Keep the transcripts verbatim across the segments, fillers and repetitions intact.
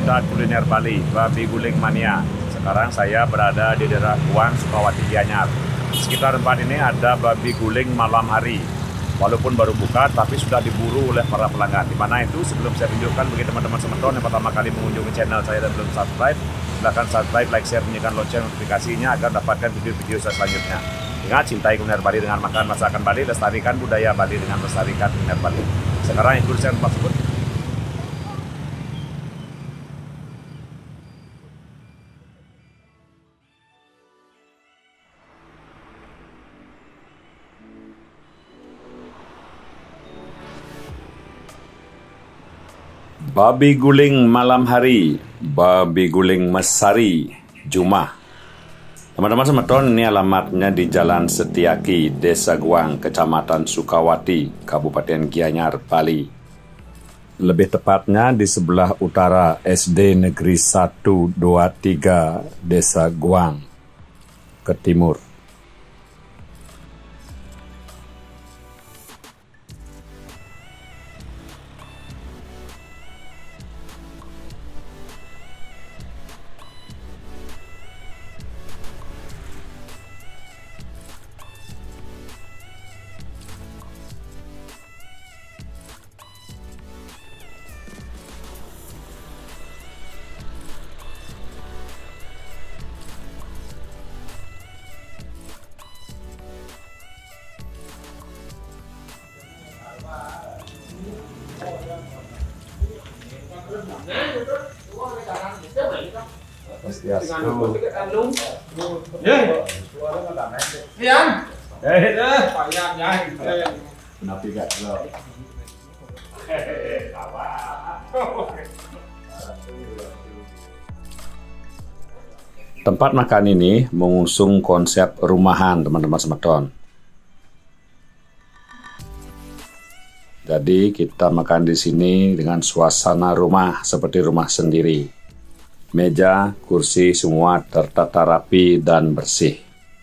Pusat Kuliner Bali, Babi Guling Mania. Sekarang saya berada di daerah Guang, Sukawati, Gianyar. Sekitar tempat ini ada babi guling malam hari. Walaupun baru buka, tapi sudah diburu oleh para pelanggan. Di mana itu sebelum saya tunjukkan bagi teman-teman semeton yang pertama kali mengunjungi channel saya dan belum subscribe, silahkan subscribe, like, share, bunyikan lonceng notifikasinya agar dapatkan video-video saya selanjutnya. Ingat, cintai kuliner Bali dengan makan masakan Bali, lestarikan budaya Bali dengan melestarikan kuliner Bali. Sekarang ikut saya tempat tersebut. Babi guling malam hari, babi guling Mesari, Jumah. Teman-teman semeton, ini alamatnya di Jalan Setiaki, Desa Guang, Kecamatan Sukawati, Kabupaten Gianyar, Bali. Lebih tepatnya di sebelah utara S D Negeri satu dua tiga Desa Guang, ke timur. Tempat makan ini mengusung konsep rumahan, teman-teman semeton. Jadi kita makan di sini dengan suasana rumah seperti rumah sendiri. Meja, kursi semua tertata rapi dan bersih.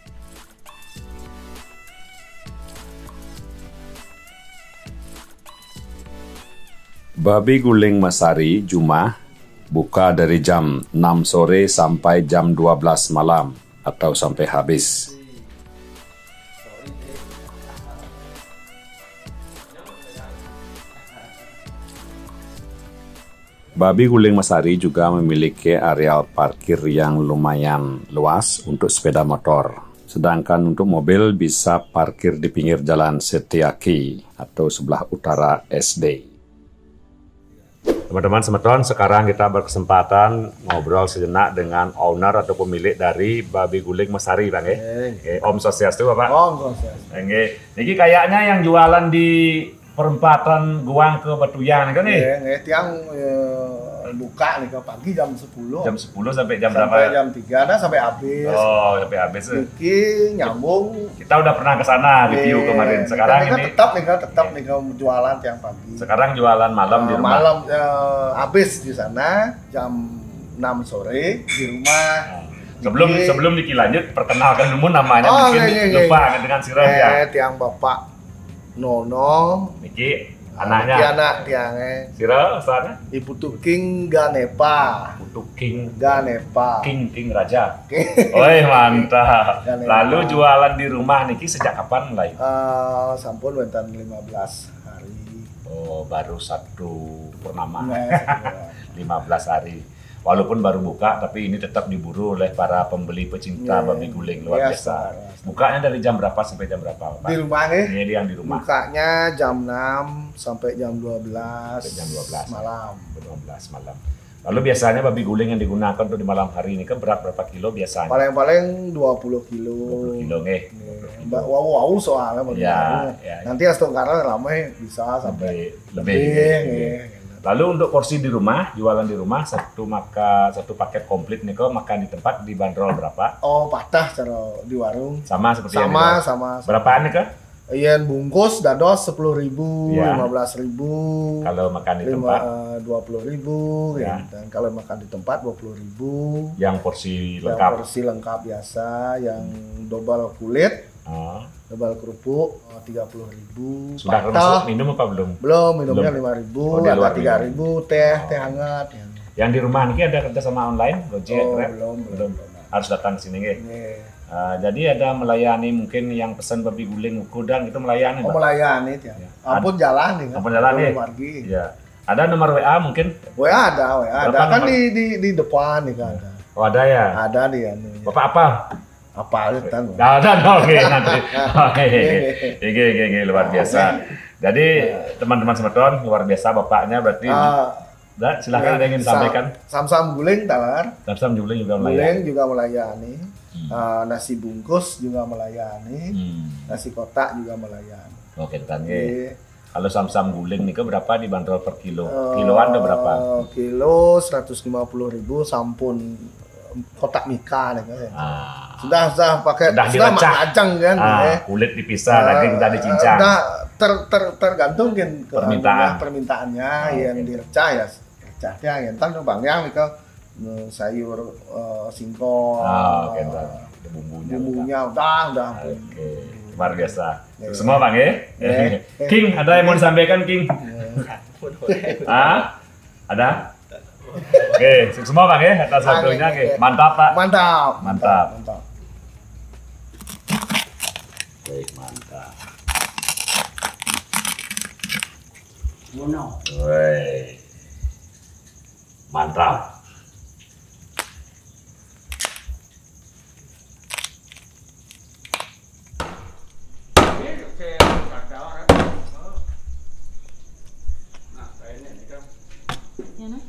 Babi guling Mesari, Jumah, buka dari jam enam sore sampai jam dua belas malam atau sampai habis. Babi guling Mesari juga memiliki areal parkir yang lumayan luas untuk sepeda motor. Sedangkan untuk mobil bisa parkir di pinggir jalan Setiaki atau sebelah utara S D. Teman-teman semeton, sekarang kita berkesempatan ngobrol sejenak dengan owner atau pemilik dari Babi Guling Mesari, Bang. Eh, Om Swastiastu, Bapak. Om Swastiastu. Ini kayaknya yang jualan di perempatan Guang ke Batuyan kan nih? Iya, tiang e, buka nih ke pagi jam sepuluh. Jam sepuluh sampai jam sampai berapa? Sampai jam tiga, nah sampai habis. Oh, sampai habis. Iki nyambung. Kita udah pernah ke sana review e, kemarin. Sekarang ini tetap nih tetap e. nih jualan tiang pagi. Sekarang jualan malam uh, di rumah. Malam e, habis di sana jam enam sore di rumah. Nah. Sebelum Iki, sebelum Niki lanjut, perkenalkan dulu namanya, oh, mungkin iya, iya, lupa iya. dengan sirah eh, ya. Tiang Bapak Nono, Niki anaknya. Niki anak tiangnya. Sirah asalnya? Ibu Tuking Ganepa. Ibu Tuking Ganepa. King King Raja. Oi mantap. Ganepa. Lalu jualan di rumah Niki sejak kapan mulai? Uh, sampun wenten lima belas hari. Oh, baru satu purnama. Nah, lima belas hari. Walaupun baru buka, tapi ini tetap diburu oleh para pembeli pecinta yeah. babi guling luar yeah, biasa. Yeah. Bukanya dari jam berapa sampai jam berapa, Pak? Di rumah nih? Ini yang di rumah. Bukanya jam enam sampai jam dua belas, sampai jam dua belas malam. dua belas malam. Lalu biasanya babi guling yang digunakan untuk di malam hari ini kan berat berapa kilo biasanya? Paling-paling dua puluh kilo. dua puluh kilo nih. Mbak wow wow soalnya ya, ya, nanti as karena lama bisa sampai lebih. lebih, lebih. Lalu untuk porsi di rumah, jualan di rumah satu maka satu paket komplit nih kok makan di tempat dibanderol berapa? Oh, patah cara di warung. Sama seperti sama, yang sama, sama. Berapaan nih kak? Iya, bungkus dados sepuluh ribu, lima belas ribu. Kalau makan di tempat dua puluh ribu, ya. Dan kalau makan di tempat dua puluh ribu. Yang porsi yang lengkap. Porsi lengkap biasa, yang double kulit, oh. double kerupuk tiga puluh ribu. Sudah termasuk minum apa belum? Belum, minumnya lima ribu, oh, ada tiga ribu, teh, teh hangat. Ya. Yang di rumah ini ada kerja sama online, Gojek, Oh, Grab? belum, belum, belum. Harus datang ke sini nggih. Nggih. Uh, jadi ada melayani mungkin yang pesan babi guling kudang itu melayani, Oh, Pak? melayani ya. Ya. Ampun jalan nih. Ampun jalan nih. Margi. Ya. Ada nomor W A mungkin? W A ada, W A ada. Berapa Kan nomor? di di di depan nih kan ada. Oh, ada ya. Ada di anu. Bapak apa? Apa kan? Nah, ada oke nanti. Oke, oke, oke, luar biasa. Jadi teman-teman semeton luar biasa bapaknya berarti. Ah, Dan silakan ada yang ingin sampaikan. Sam-sam guling tawar. Sam-sam Juling juga melayani. Guling juga melayani. Hmm. Ah, nasi bungkus juga melayani. Hmm. Nasi kotak juga melayani. Oke, kan Nggih. kalau sam-sam guling nih berapa dibanderol per kilo? Eh, Kiloan ada berapa? Kilo seratus lima puluh ribu sampun kotak mika nih kan. Ah. Sudah sudah pakai Sudah sudah direcah. macang kan. Ah, eh. kulit dipisah lagi kita dicincang. Udah ter, ter, tergantung kan ke Permintaan. anunya, permintaannya Ah, yang oke. direcah ya recahnya yang entar bang yang nih ke eh, sayur eh, singkong. Ah, oke, eh, entar. Ada bumbunya. bumbunya udah udah. Oke, luar biasa. Ya. Semua Bang ya? Ya. King, ada yang mau disampaikan King? Ah? Ada? Oke, semua Bang ya atas waktunya. Oke, mantap Pak. Mantap. Mantap. Mantap. Baik, mantap. Bunuh. Woi. Mantap. Ya, nah.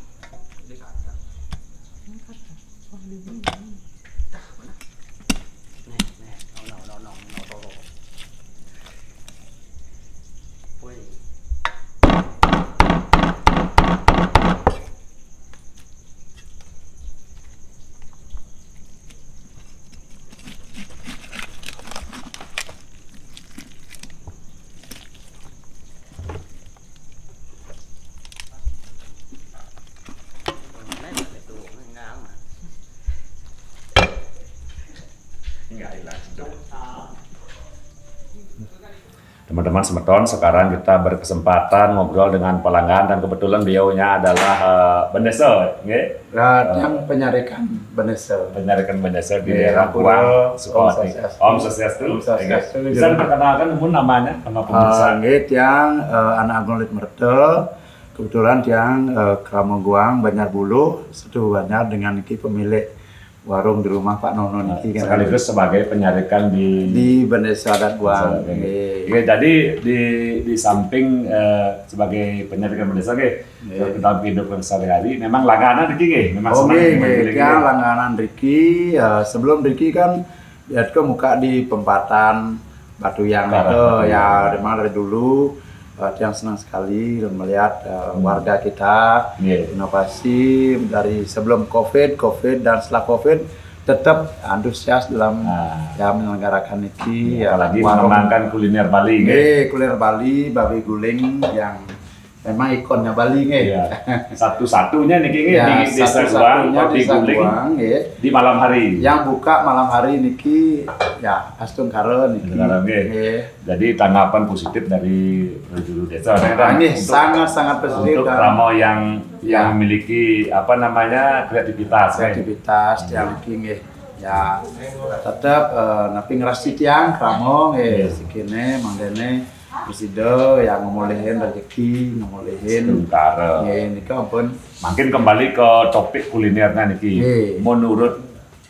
Teman-teman semeton, sekarang kita berkesempatan ngobrol dengan pelanggan dan kebetulan beliaunya adalah uh, Bendeso, nggih? Nah, yang penyarikan Benesel. Penyarikan Bendeso di Iya, daerah Om Kuang, Sukawati. Swastiastu. Om Swastiastu. Om Swastiastu. Nggih. Bisa diperkenalkan namun namanya sama pemirsa. Sanggit yang uh, anak Agung Lit Mertel, kebetulan yang uh, Kramoguang, Banyarbulu, satu Banyar dengan niki pemilik warung di rumah Pak Nono niki kan. Sekaligus sebagai penyarikan di Di Bendesa Adat Guang. Oke. Nggih. Oke, jadi di di samping eh, sebagai penyarikan Bendesa nggih, Nggih. kita hidup sehari-hari memang langganan iki nggih, memang Oh senang nggih, dengan nggih. giling Yang nggih. langganan Riki, uh, sebelum Riki kan ya ke muka di Pempatan Batu Yang Barat, itu Batu ya Yang. memang dari dulu uh, yang senang sekali dan melihat uh, warga kita Nggih. inovasi dari sebelum COVID, COVID dan setelah COVID tetap antusias dalam Nah. ya menyelenggarakan ini ya Apalagi warung. mengembangkan kuliner Bali nggih. Nggih, kuliner Bali, babi guling yang memang ikonnya Bali nggih. Iya. Satu-satunya niki nggih Ya, di Desa Guang, satu-satunya babi Desa guling Guang, nggih. di malam hari. Yang buka malam hari niki ya astun karo niki. Astun karo, nggih. Nggih. Jadi tanggapan positif dari juru desa Nah, ini untuk, sangat-sangat positif untuk dan Ramo yang yang Ya. memiliki apa namanya kreativitas. nggih. kreativitas yang niki nggih. Ya tetap eh, napi ngerasi tiang kramo nggih sikine mangdene presiden yang ngomolehin rezeki, ngomolehin Sementara. nggih niki ampun Makin kembali ke topik kulinernya niki. Nggih. Menurut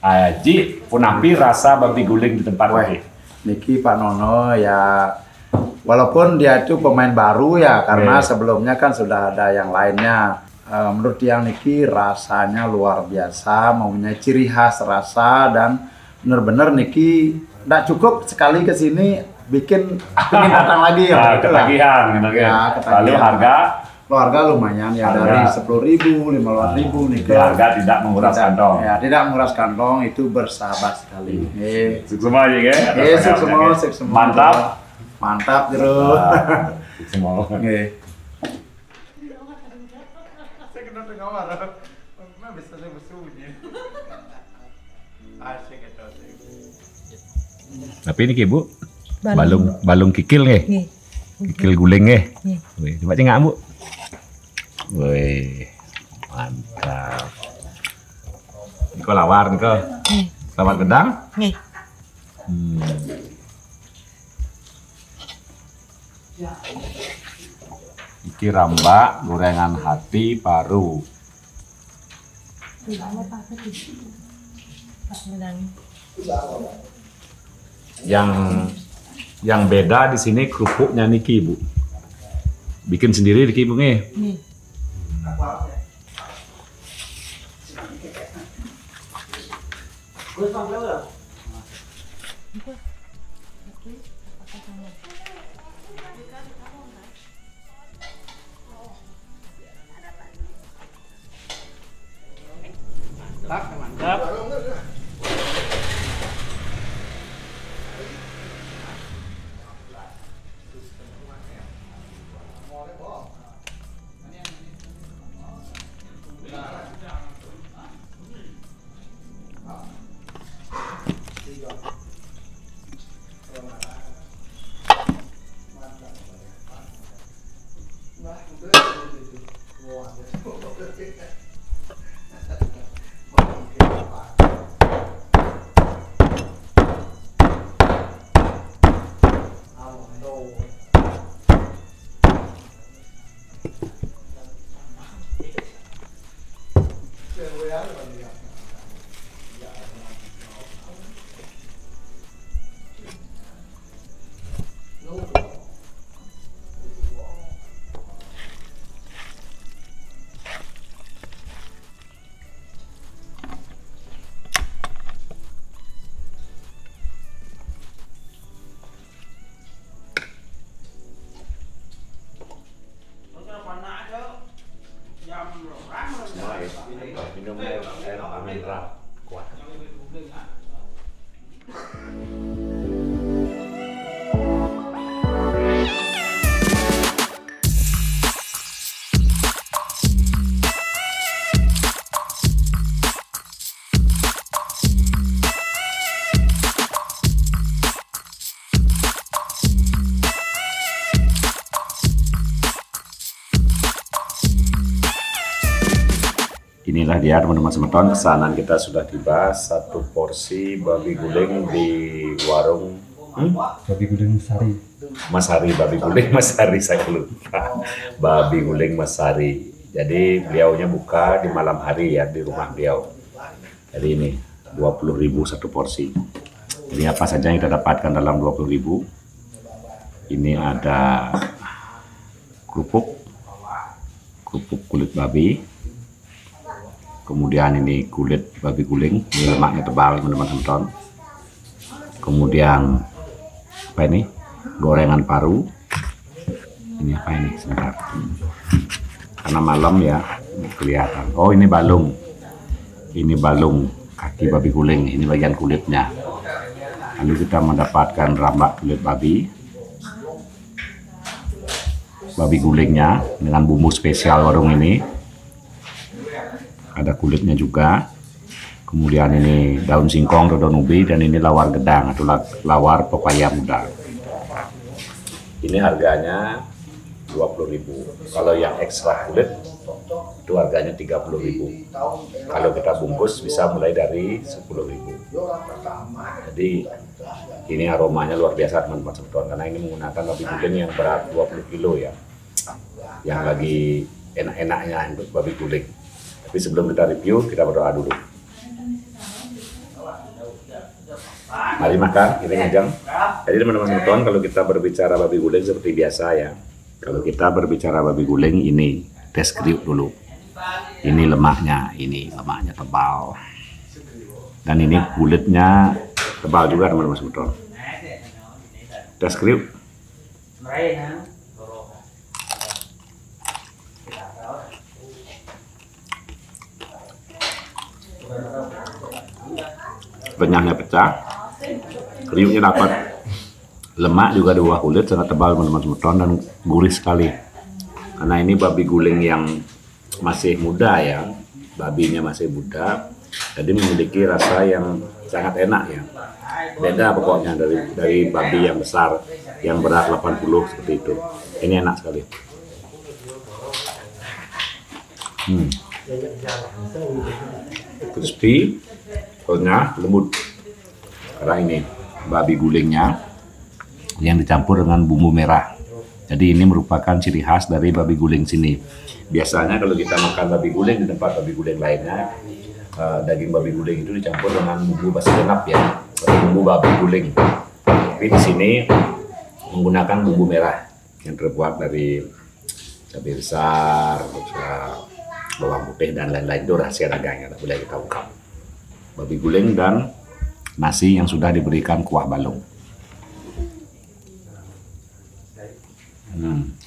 Aji, punapi rasa babi guling di tempat Wah, ini. niki Pak Nono ya walaupun dia itu pemain baru ya karena Oke. sebelumnya kan sudah ada yang lainnya. Eh, menurut yang niki rasanya luar biasa, mempunyai ciri khas rasa dan benar-benar niki tidak cukup sekali ke sini bikin ingin datang lagi ya. Nah, betul lah. ketagihan, gitu Ya, kan. ketagihan. Lalu harga, Keluarga lumayan ya Harga. dari sepuluh ribu, lima belas ribu niki. harga tidak menguras Tidak- kantong. Ya, tidak menguras kantong itu bersahabat sekali. Eh, Sukses semua aja ya. atas Eh, sukses tanggapannya, semua, nggih. sukses semua. Mantap. Mantap, Jero. Nah, sukses semua. Nggih. Tapi ini Bu, Balung. balung balung kikil nggih. Nggih. Kikil guling nggih. Nggih. Wih, coba cengak Bu. Wih. Mantap. Niko lawar niko. Lawar gedang? Nih. Hmm. Iki rambak, gorengan hati, paru. Yang yang beda di sini kerupuknya niki Bu. Bikin sendiri niki Bu nih. Nih. Mantap. Minum air air mineral kuat. Inilah dia teman-teman semeton, pesanan kita sudah tiba, satu porsi babi guling di warung hmm? Babi guling Sari. Mas Hari, babi guling Mas Hari, saya lupa. Babi guling Mas Hari. Jadi beliaunya buka di malam hari ya di rumah beliau. Jadi ini dua puluh ribu satu porsi. Ini apa saja yang kita dapatkan dalam dua puluh ribu? Ini ada kerupuk, kerupuk kulit babi. Kemudian ini kulit babi guling, ini lemaknya tebal teman-teman. Kemudian apa ini? Gorengan paru. Ini apa ini? Sebentar. Karena malam ya, kelihatan. Oh ini balung. Ini balung kaki babi guling. Ini bagian kulitnya. Lalu kita mendapatkan rambak kulit babi. Babi gulingnya dengan bumbu spesial warung ini. Ada kulitnya juga, kemudian ini daun singkong atau daun ubi, dan ini lawar gedang atau lawar pepaya muda. Ini harganya dua puluh ribu. Kalau yang ekstra kulit itu harganya tiga puluh ribu. Kalau kita bungkus bisa mulai dari sepuluh ribu. Jadi ini aromanya luar biasa teman-teman semeton, karena ini menggunakan babi guling yang berat dua puluh kilo ya, yang lagi enak-enaknya untuk babi guling. Tapi sebelum kita review, kita berdoa dulu. Mari makan, kita ngajang. Jadi teman-teman nonton, kalau kita berbicara babi guling seperti biasa ya. Kalau kita berbicara babi guling, ini tes kriuk dulu. Ini lemaknya, ini lemaknya tebal. Dan ini kulitnya tebal juga teman-teman nonton. Tes kriuk. Renyahnya pecah, kriuknya dapat, lemak juga di bawah kulit sangat tebal teman-teman semeton dan gurih sekali. Karena ini babi guling yang masih muda ya, babinya masih muda, jadi memiliki rasa yang sangat enak ya. Beda pokoknya dari dari babi yang besar yang berat delapan puluh seperti itu. Ini enak sekali. Hmm. crispy, renyah, lembut. Karena ini babi gulingnya yang dicampur dengan bumbu merah. Jadi ini merupakan ciri khas dari babi guling sini. Biasanya kalau kita makan babi guling di tempat babi guling lainnya, uh, daging babi guling itu dicampur dengan bumbu basi genap ya, atau bumbu babi guling. Tapi di sini menggunakan bumbu merah yang terbuat dari cabai besar, bawang putih dan lain-lain. Itu rahasia dagangnya, tak boleh kita ungkap. Babi guling dan nasi yang sudah diberikan kuah balung. Hmm.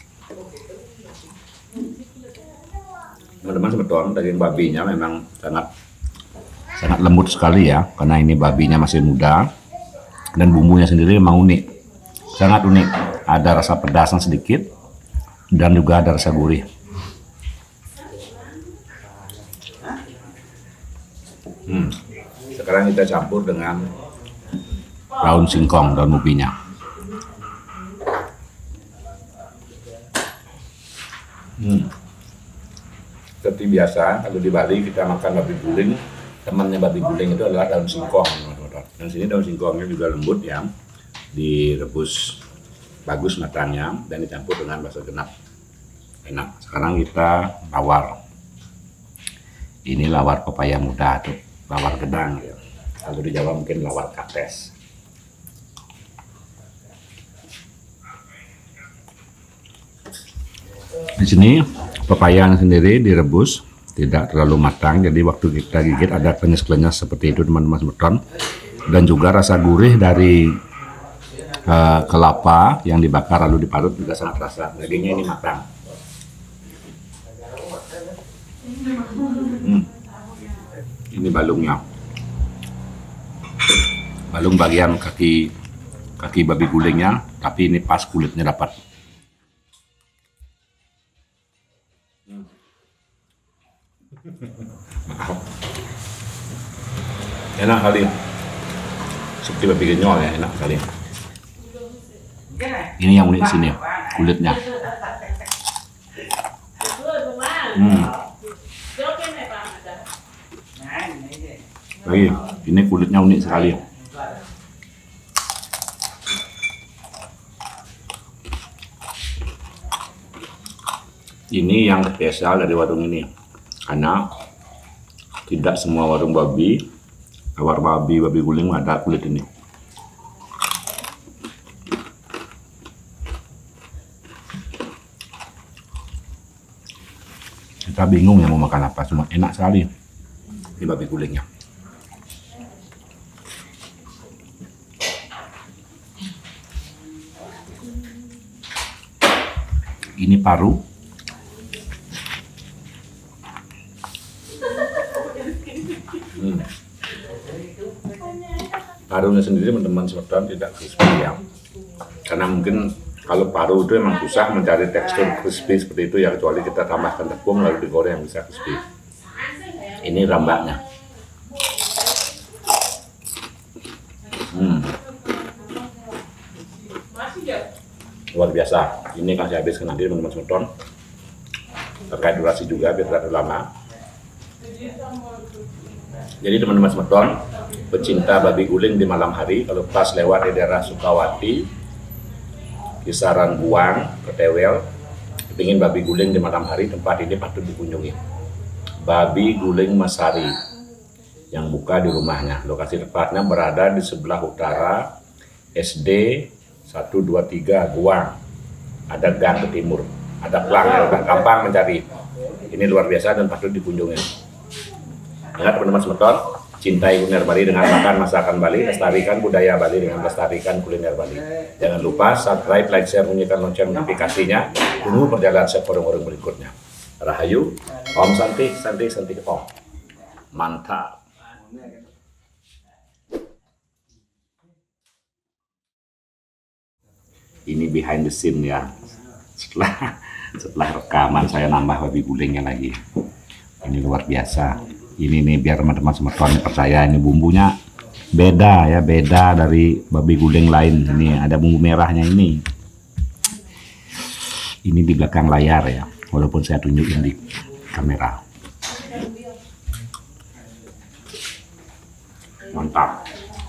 Teman-teman sebetul, daging babinya memang sangat sangat lembut sekali ya, karena ini babinya masih muda dan bumbunya sendiri memang unik, sangat unik. Ada rasa pedasnya sedikit dan juga ada rasa gurih. Hmm. Sekarang kita campur dengan daun singkong, daun ubinya. Hmm. Seperti biasa, kalau di Bali kita makan babi guling, temannya babi guling itu adalah daun singkong. Dan sini daun singkongnya juga lembut ya, direbus bagus matangnya dan dicampur dengan basa genap. Enak. Sekarang kita lawar. Ini lawar pepaya muda atau lawar gedang ya. Kalau di Jawa mungkin lawar kates. Di sini pepaya sendiri direbus, tidak terlalu matang, jadi waktu kita gigit ada klenyes-klenyes seperti itu teman-teman semeton. Dan juga rasa gurih dari uh, kelapa yang dibakar lalu diparut juga sangat terasa. Dagingnya ini matang. Hmm. Ini balungnya. Balung bagian kaki kaki babi gulingnya, tapi ini pas kulitnya dapat. Enak kali, seperti babi genyol ya, enak kali. Ini yang unik sini, kulitnya. Hmm. Lagi, ini kulitnya unik sekali. Ini yang spesial dari warung ini, karena tidak semua warung babi, lawar babi, babi guling ada kulit ini. Kita bingung ya mau makan apa, cuma enak sekali ini babi gulingnya. Ini paru. Hmm. Parunya sendiri teman-teman semeton tidak crispy ya, karena mungkin kalau paru itu memang susah mencari tekstur crispy seperti itu ya, kecuali kita tambahkan tepung lalu digoreng bisa crispy. Ini rambaknya. Hmm. Luar biasa. Ini kasih habiskan nanti teman-teman semeton. Terkait durasi juga biar tidak terlalu lama. Jadi teman-teman semeton, pecinta babi guling di malam hari, kalau pas lewat di daerah Sukawati, kisaran Buang, Ketewel, ingin babi guling di malam hari, tempat ini patut dikunjungi. Babi Guling Masari yang buka di rumahnya. Lokasi tepatnya berada di sebelah utara S D satu dua tiga Buang. Ada gang ke timur, ada pelang yang gampang mencari. Ini luar biasa dan patut dikunjungi. Ingat teman-teman semeton, cintai kuliner Bali dengan makan masakan Bali, lestarikan budaya Bali dengan lestarikan kuliner Bali. Jangan lupa subscribe, like, share, bunyikan lonceng notifikasinya. Tunggu perjalanan saya orang-orang berikutnya. Rahayu, Om Santi, Santi, Santi, Om. Mantap. Ini behind the scene ya. Setelah setelah rekaman saya nambah babi gulingnya lagi. Ini luar biasa. Ini nih biar teman-teman semeton percaya ini bumbunya beda ya, beda dari babi guling lain. Ini ada bumbu merahnya ini. Ini di belakang layar ya, walaupun saya tunjukin di kamera. Mantap.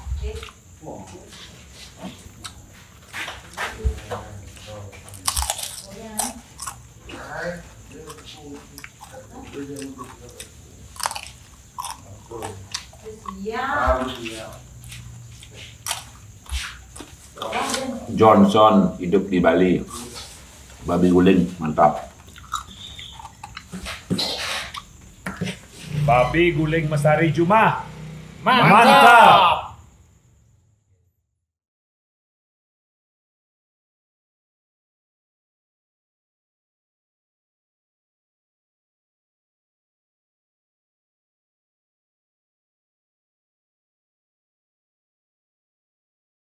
Johnson hidup di Bali. Babi guling mantap. Babi guling Mesari Juma. Mantap. Mantap.